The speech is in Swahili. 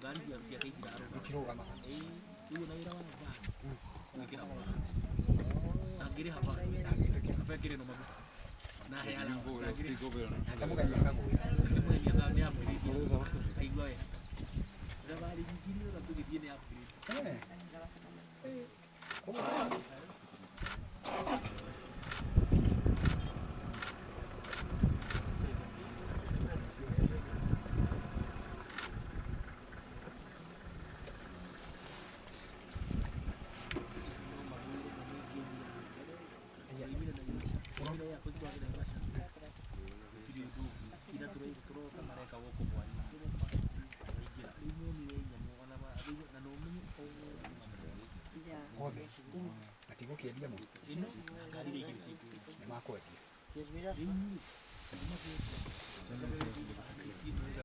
ngari cia kaitira itirugama igu na wira wa van nikira na ngiri hapa afekire no maguta na heala na ngiri akamuganya kaguya ni aka ni upgrade aigwa we na bali ngiri na tugithie ni upgrade Atigokiendia mu ino ngari ile igiri siku ni makwetia